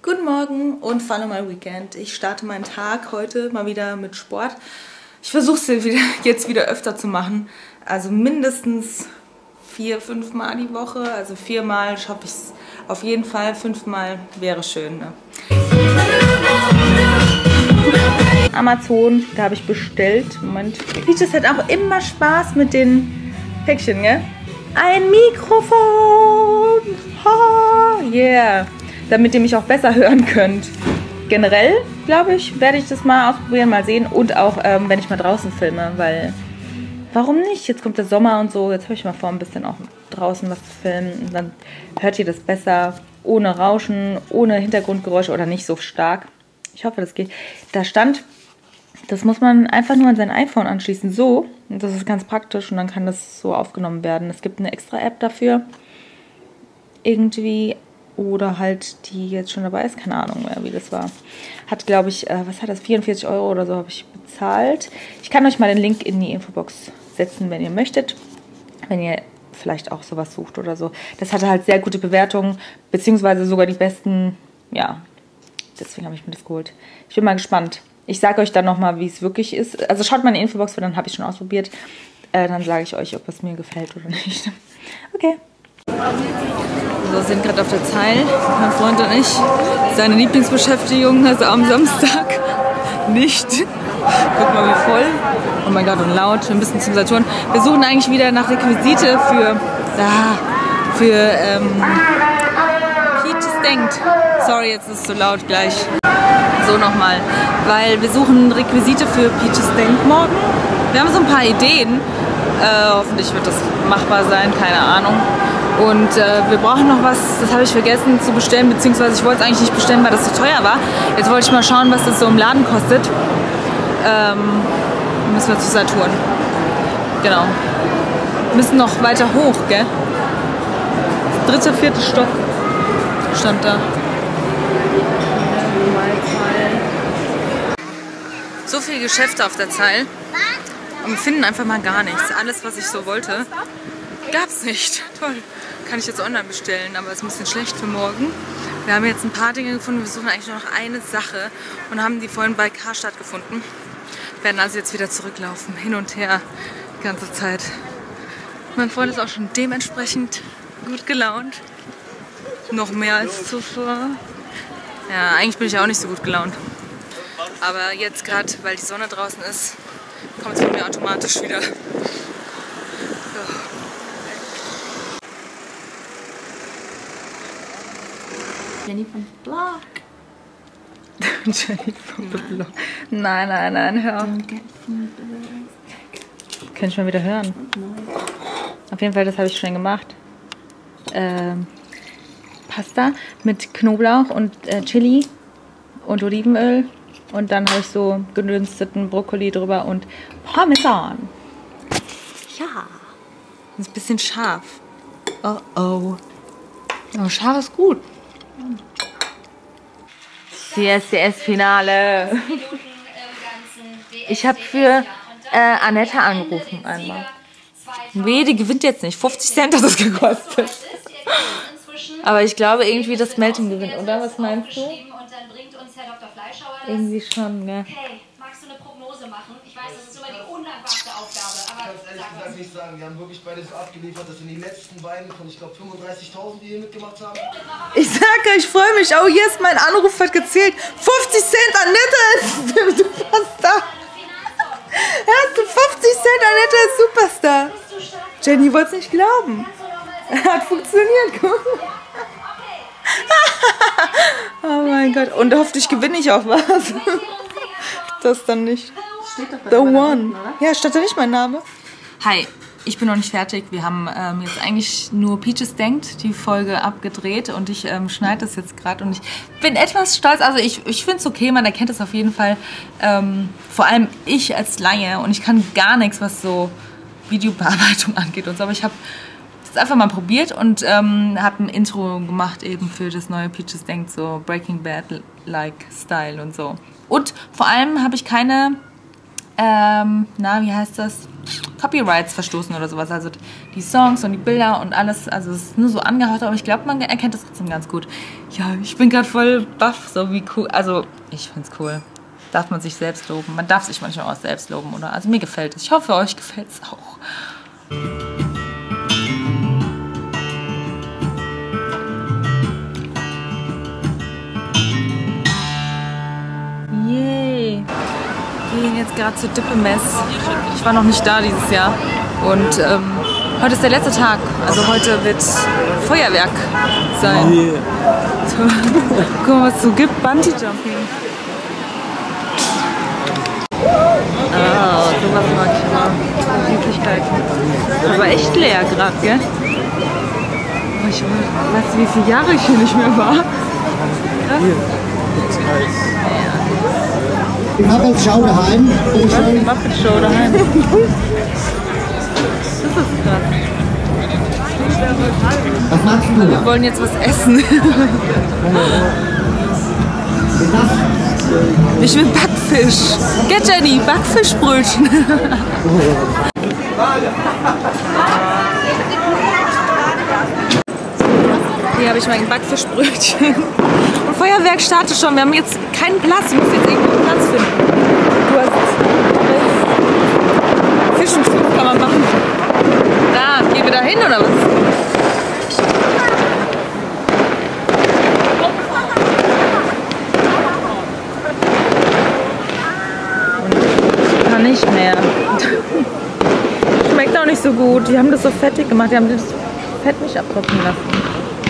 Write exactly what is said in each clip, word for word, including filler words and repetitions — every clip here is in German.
Guten Morgen und Follow My Weekend. Ich starte meinen Tag heute mal wieder mit Sport. Ich versuche es jetzt wieder öfter zu machen. Also mindestens vier, fünf Mal die Woche. Also viermal schaffe ich es auf jeden Fall. Fünfmal wäre schön. Ne? Amazon, da habe ich bestellt. Moment. Peaches hat auch immer Spaß mit den Päckchen, gell? Ein Mikrofon! Ha, yeah! Damit ihr mich auch besser hören könnt. Generell, glaube ich, werde ich das mal ausprobieren, mal sehen. Und auch, ähm, wenn ich mal draußen filme, weil, warum nicht? Jetzt kommt der Sommer und so. Jetzt habe ich mal vor, ein bisschen auch draußen was zu filmen. Und dann hört ihr das besser, ohne Rauschen, ohne Hintergrundgeräusche oder nicht so stark. Ich hoffe, das geht. Da stand, das muss man einfach nur an sein iPhone anschließen, so. Und das ist ganz praktisch und dann kann das so aufgenommen werden. Es gibt eine extra App dafür. Irgendwie... Oder halt die jetzt schon dabei ist, keine Ahnung mehr, wie das war. Hat, glaube ich, äh, was hat das, vierundvierzig Euro oder so habe ich bezahlt. Ich kann euch mal den Link in die Infobox setzen, wenn ihr möchtet. Wenn ihr vielleicht auch sowas sucht oder so. Das hatte halt sehr gute Bewertungen, beziehungsweise sogar die besten, ja. Deswegen habe ich mir das geholt. Ich bin mal gespannt. Ich sage euch dann nochmal, wie es wirklich ist. Also schaut mal in die Infobox, weil dann habe ich schon ausprobiert. Äh, dann sage ich euch, ob es mir gefällt oder nicht. Okay. Wir sind gerade auf der Zeil, mein Freund und ich. Seine Lieblingsbeschäftigung, also am Samstag nicht. Guck mal, wie voll. Oh mein Gott, und laut, ein bisschen zum Saturn. Wir suchen eigentlich wieder nach Requisite für, ah, für ähm, Peaches denkt. Sorry, jetzt ist es so laut gleich. So nochmal, weil wir suchen Requisite für Peaches denkt morgen. Wir haben so ein paar Ideen. Äh, hoffentlich wird das machbar sein, keine Ahnung. Und äh, wir brauchen noch was, das habe ich vergessen zu bestellen, beziehungsweise ich wollte es eigentlich nicht bestellen, weil das zu teuer war. Jetzt wollte ich mal schauen, was das so im Laden kostet. Ähm, müssen wir zu Saturn. Genau. Wir müssen noch weiter hoch, gell? Dritter, vierter Stock stand da. So viele Geschäfte auf der Zeil. Und wir finden einfach mal gar nichts. Alles, was ich so wollte, gab's nicht. Toll. Kann ich jetzt online bestellen, aber ist ein bisschen schlecht für morgen. Wir haben jetzt ein paar Dinge gefunden. Wir suchen eigentlich nur noch eine Sache und haben die vorhin bei Karstadt gefunden. Wir werden also jetzt wieder zurücklaufen, hin und her, die ganze Zeit. Mein Freund ist auch schon dementsprechend gut gelaunt. Noch mehr als zuvor. Ja, eigentlich bin ich auch nicht so gut gelaunt. Aber jetzt gerade, weil die Sonne draußen ist, kommt es von mir automatisch wieder. Jenny vom Blog. Jenny vom Blog. Nein, nein, nein, hör auf. Kann ich mal wieder hören. Auf jeden Fall, das habe ich schon gemacht. Ähm, Pasta mit Knoblauch und äh, Chili und Olivenöl. Und dann habe ich so gedünsteten Brokkoli drüber und Parmesan. Ja. Ist ein bisschen scharf. Oh oh. Aber scharf ist gut. C S D S-Finale. Ich habe für äh, Annette angerufen einmal. Weh, die gewinnt jetzt nicht. fünfzig Cent hat das gekostet. Aber ich glaube irgendwie, dass Melton gewinnt, oder? Was meinst du? Irgendwie schon, ne? Hey, magst du eine Prognose machen? Ich weiß, das ist immer die undankbarste Aufgabe, aber... Ich kann es ehrlich gesagt nicht sagen. Wir haben wirklich beide so abgeliefert. Das sind die letzten beiden von, ich glaube, fünfunddreißigtausend, die hier mitgemacht haben. Ich sage, ich freue mich. Oh, yes, mein Anruf hat gezählt. fünfzig Cent, Annette! Du Superstar! Hast du fünfzig Cent, Annette ist Superstar! Jenny wollte es nicht glauben. Hat funktioniert, guck. Oh mein Gott. Und hoffentlich gewinne ich auch was. Das dann nicht. Steht doch bei The One. One. Ja, steht da nicht mein Name? Hi, ich bin noch nicht fertig. Wir haben ähm, jetzt eigentlich nur Peaches denkt die Folge abgedreht und ich ähm, schneide das jetzt gerade und ich bin etwas stolz. Also ich, ich finde es okay, man erkennt es auf jeden Fall. Ähm, vor allem ich als Laie und ich kann gar nichts, was so Videobearbeitung angeht und so. Aber ich habe es einfach mal probiert und ähm, habe ein Intro gemacht eben für das neue Peaches denkt, so Breaking Bad-like Style und so. Und vor allem habe ich keine, ähm, na, wie heißt das? Copyrights verstoßen oder sowas. Also die Songs und die Bilder und alles, also es ist nur so angehaucht, aber ich glaube, man erkennt das trotzdem ganz gut. Ja, ich bin gerade voll baff, so wie cool. Also ich find's cool. Darf man sich selbst loben. Man darf sich manchmal auch selbst loben, oder? Also mir gefällt es. Ich hoffe, euch gefällt es auch. Yay! Wir gehen jetzt gerade zur Dippemess. Ich war noch nicht da dieses Jahr. Und ähm, heute ist der letzte Tag. Also heute wird Feuerwerk sein. Yeah. So, guck mal, was es so gibt. Bungee Jumping. Ah, sowas mag ich immer. Süßigkeiten. Aber echt leer gerade, gell? Oh, ich weiß, wie viele Jahre ich hier nicht mehr war. Krass. Die Muppet Show daheim. Was? Die Muppet Show daheim. Das ist krass. Was magst du? Wir wollen jetzt was essen. Ich will Backfisch. Get Jenny, Backfischbrötchen. Hier habe ich mein Backfischbrötchen. Und Feuerwerk startet schon. Wir haben jetzt keinen Platz. Wir müssen jetzt irgendwo einen Platz finden. Du hast Zwischenflug kann man machen. Da, gehen wir da hin oder was? Nicht mehr. Schmeckt auch nicht so gut. Die haben das so fettig gemacht. Die haben das Fett nicht abtropfen lassen.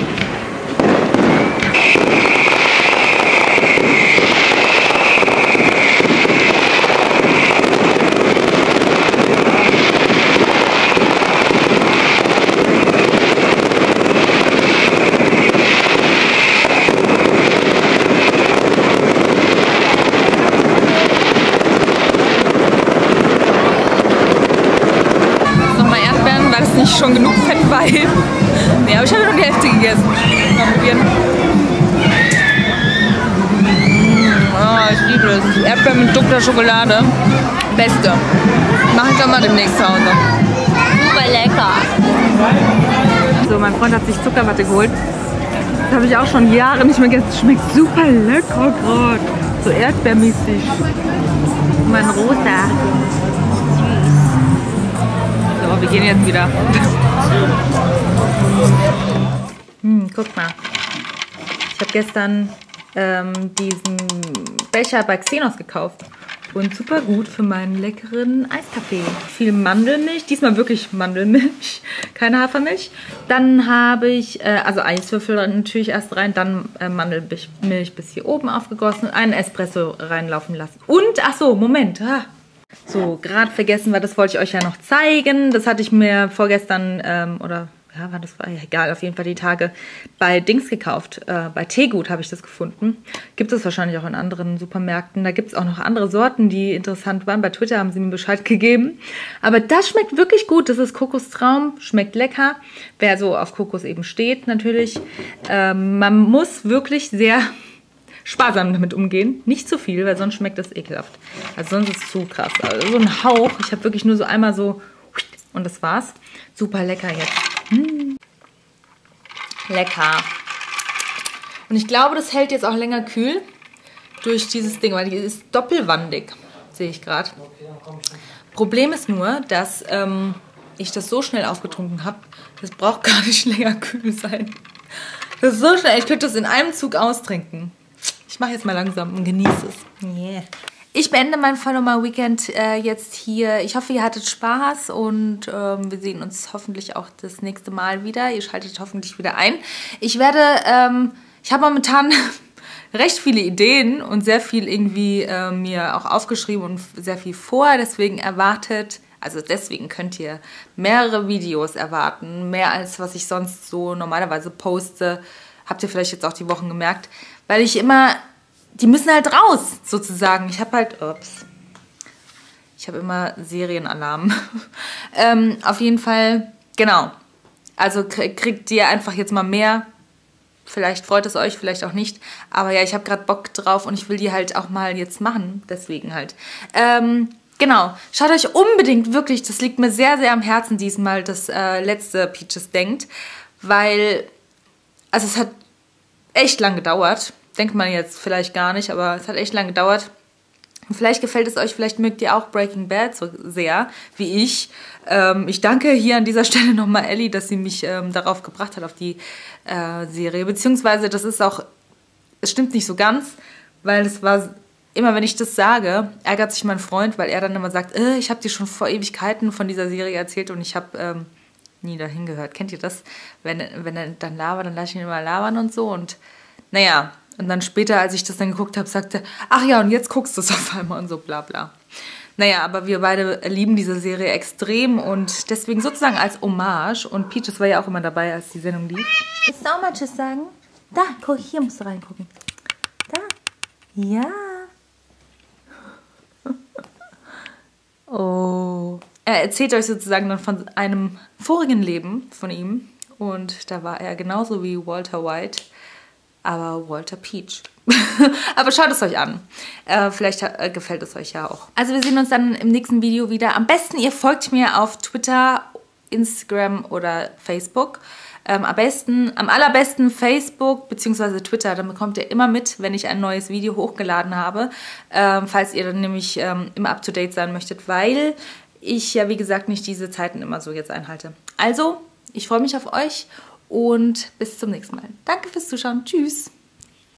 Schon genug Fett bei. Nee, aber ich habe noch die Hälfte gegessen. Mal probieren. Oh, ich liebe es. Erdbeeren mit dunkler Schokolade. Beste. Mache ich doch mal demnächst zu Hause. Super lecker. So, mein Freund hat sich Zuckerwatte geholt. Das habe ich auch schon Jahre nicht mehr gegessen. Schmeckt super lecker gerade. So erdbeermäßig. Mein roter. Wir gehen jetzt wieder. Hm, guck mal. Ich habe gestern ähm, diesen Becher bei Xenos gekauft. Und super gut für meinen leckeren Eiskaffee. Viel Mandelmilch. Diesmal wirklich Mandelmilch. Keine Hafermilch. Dann habe ich, äh, also Eiswürfel natürlich erst rein. Dann äh, Mandelmilch bis hier oben aufgegossen. Einen Espresso reinlaufen lassen. Und, ach so, Moment. Ah. So, gerade vergessen, weil das wollte ich euch ja noch zeigen. Das hatte ich mir vorgestern, ähm, oder, ja, war das war ja egal, auf jeden Fall die Tage bei Dings gekauft. Äh, bei Teegut habe ich das gefunden. Gibt es wahrscheinlich auch in anderen Supermärkten. Da gibt es auch noch andere Sorten, die interessant waren. Bei Twitter haben sie mir Bescheid gegeben. Aber das schmeckt wirklich gut. Das ist Kokostraum, schmeckt lecker. Wer so auf Kokos eben steht, natürlich. Ähm, man muss wirklich sehr sparsam damit umgehen. Nicht zu viel, weil sonst schmeckt das ekelhaft. Also sonst ist es zu krass. Also so ein Hauch. Ich habe wirklich nur so einmal so und das war's. Super lecker jetzt. Hm. Lecker. Und ich glaube, das hält jetzt auch länger kühl durch dieses Ding, weil die ist doppelwandig, sehe ich gerade. Problem ist nur, dass ähm, ich das so schnell aufgetrunken habe, das braucht gar nicht länger kühl sein. Das ist so schnell. Ich könnte das in einem Zug austrinken. Ich mache jetzt mal langsam und genieße es. Yeah. Ich beende mein Follow Weekend äh, jetzt hier. Ich hoffe, ihr hattet Spaß und ähm, wir sehen uns hoffentlich auch das nächste Mal wieder. Ihr schaltet hoffentlich wieder ein. Ich werde, ähm, ich habe momentan recht viele Ideen und sehr viel irgendwie äh, mir auch aufgeschrieben und sehr viel vor. Deswegen erwartet, also deswegen könnt ihr mehrere Videos erwarten. Mehr als was ich sonst so normalerweise poste. Habt ihr vielleicht jetzt auch die Wochen gemerkt. Weil ich immer, die müssen halt raus, sozusagen. Ich habe halt, ups, ich habe immer Serienalarm. ähm, auf jeden Fall, genau. Also kriegt ihr einfach jetzt mal mehr. Vielleicht freut es euch, vielleicht auch nicht. Aber ja, ich habe gerade Bock drauf und ich will die halt auch mal jetzt machen. Deswegen halt. Ähm, genau. Schaut euch unbedingt wirklich, das liegt mir sehr, sehr am Herzen diesmal, das äh, letzte Peaches denkt. Weil, also es hat echt lang gedauert. Denkt man jetzt vielleicht gar nicht, aber es hat echt lang gedauert. Und vielleicht gefällt es euch, vielleicht mögt ihr auch Breaking Bad so sehr wie ich. Ähm, ich danke hier an dieser Stelle nochmal Ellie, dass sie mich ähm, darauf gebracht hat, auf die äh, Serie. Beziehungsweise, das ist auch, es stimmt nicht so ganz, weil es war, immer wenn ich das sage, ärgert sich mein Freund, weil er dann immer sagt, äh, ich habe dir schon vor Ewigkeiten von dieser Serie erzählt und ich habe ähm, nie dahin gehört. Kennt ihr das? Wenn, wenn er dann labert, dann lasse ich ihn immer labern und so. Und naja, und dann später, als ich das dann geguckt habe, sagte, ach ja, und jetzt guckst du es auf einmal und so bla bla. Naja, aber wir beide lieben diese Serie extrem und deswegen sozusagen als Hommage, und Peaches war ja auch immer dabei, als die Sendung lief. Willst du auch mal Tschüss sagen? Da, guck, hier musst du reingucken. Da. Ja. Oh. Er erzählt euch sozusagen dann von einem vorigen Leben von ihm und da war er genauso wie Walter White, aber Walter Peach. Aber schaut es euch an. Äh, vielleicht äh, gefällt es euch ja auch. Also wir sehen uns dann im nächsten Video wieder. Am besten ihr folgt mir auf Twitter, Instagram oder Facebook. Ähm, am besten, am allerbesten Facebook bzw. Twitter. Dann bekommt ihr immer mit, wenn ich ein neues Video hochgeladen habe. Ähm, falls ihr dann nämlich ähm, immer up to date sein möchtet, weil ich ja wie gesagt nicht diese Zeiten immer so jetzt einhalte. Also, ich freue mich auf euch und bis zum nächsten Mal. Danke fürs Zuschauen. Tschüss.